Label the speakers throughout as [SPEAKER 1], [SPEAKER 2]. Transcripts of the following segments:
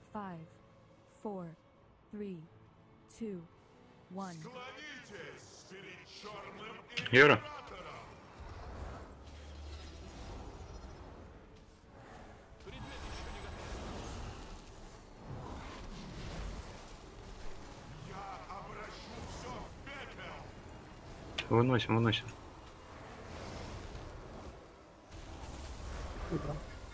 [SPEAKER 1] 5, 4, 3, 2, 1.
[SPEAKER 2] Склонитесь перед черным
[SPEAKER 3] Яра.
[SPEAKER 2] императором! Я обращу все в пепел!
[SPEAKER 3] Выносим, выносим.
[SPEAKER 4] Куда?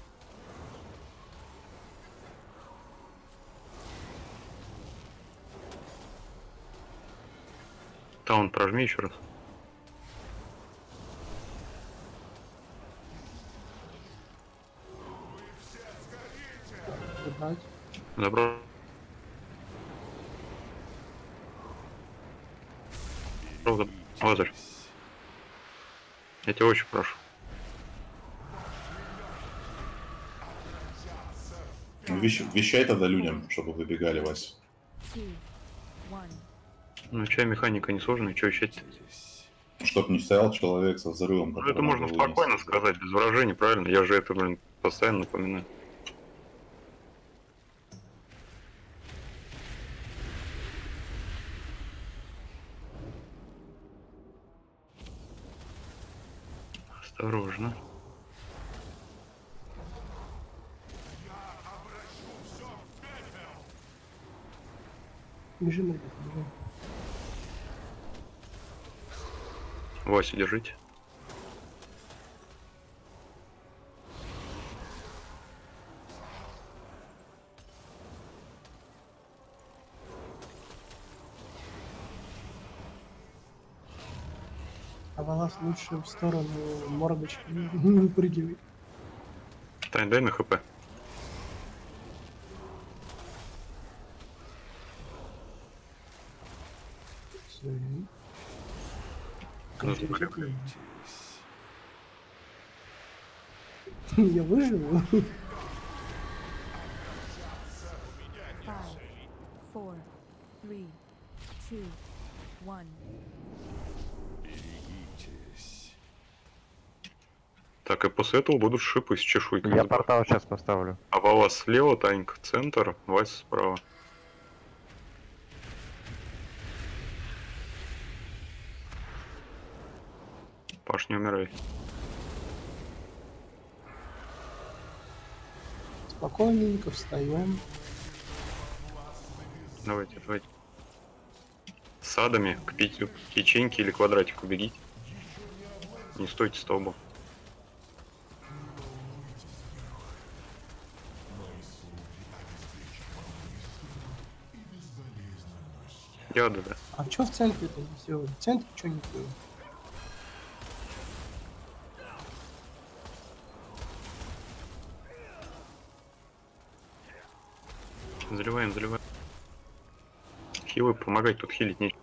[SPEAKER 3] Таун прожми еще раз.
[SPEAKER 4] Убрать.
[SPEAKER 3] Забрал. Лазарь. Я тебя очень прошу.
[SPEAKER 5] Вещай тогда людям, чтобы выбегали, Вась.
[SPEAKER 1] 2, 1.
[SPEAKER 3] Ну чья механика не сложная, что вещать?
[SPEAKER 5] Чтоб не стоял человек со взрывом,
[SPEAKER 3] Ну,
[SPEAKER 5] который
[SPEAKER 3] это можно
[SPEAKER 5] надо
[SPEAKER 3] спокойно
[SPEAKER 5] вынести.
[SPEAKER 3] сказать, без выражений, правильно? Я же это, блин, постоянно напоминаю. Осторожно.
[SPEAKER 4] Бежим, ребята, бежим.
[SPEAKER 3] Вася, держите.
[SPEAKER 4] А волос лучше в сторону мордочки не выпрыгивай.
[SPEAKER 3] Тань, дай на хп.
[SPEAKER 4] Всё.
[SPEAKER 3] Нужно
[SPEAKER 4] Я выживу.
[SPEAKER 1] 5, 4, 3, 2, 1.
[SPEAKER 3] Так, и после этого будут шипы с чешуйками.
[SPEAKER 6] Я портал сейчас поставлю.
[SPEAKER 3] А Вова слева, Танька центр, Вася справа. Паш, не умирай.
[SPEAKER 4] Спокойненько встаем.
[SPEAKER 3] Давайте, давайте. Садами к ячейке или квадратику бегите. Не стойте столбом. Я, да.
[SPEAKER 4] А чё в центре-то не сделали? В центре что не было?
[SPEAKER 3] Заливаем, заливаем. Хилы, помогать, тут хилить нечего.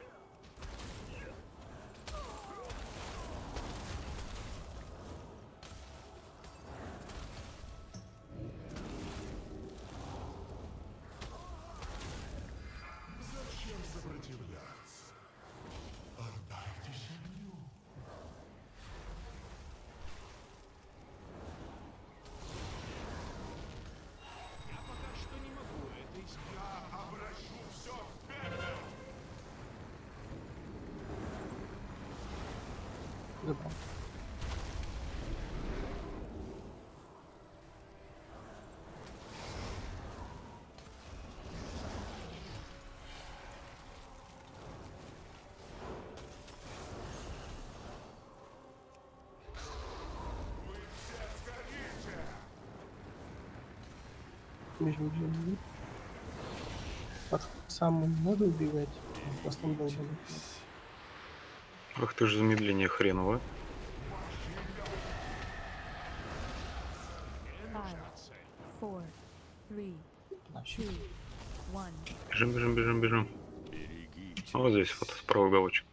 [SPEAKER 2] Зачем сопротивляться? Отдайте семью. Я обращу все в пепел!
[SPEAKER 4] Забрал.
[SPEAKER 2] Вы все сгорите!
[SPEAKER 4] Бежим, бежим, бежим. Под самым не надо убегать. Просто он долго.
[SPEAKER 3] Ах ты же замедление хреново.
[SPEAKER 1] 5, 4, 3,
[SPEAKER 4] Вообще.
[SPEAKER 1] 2, 1.
[SPEAKER 3] Бежим, бежим, бежим, бежим. Вот здесь вот справа уголочек.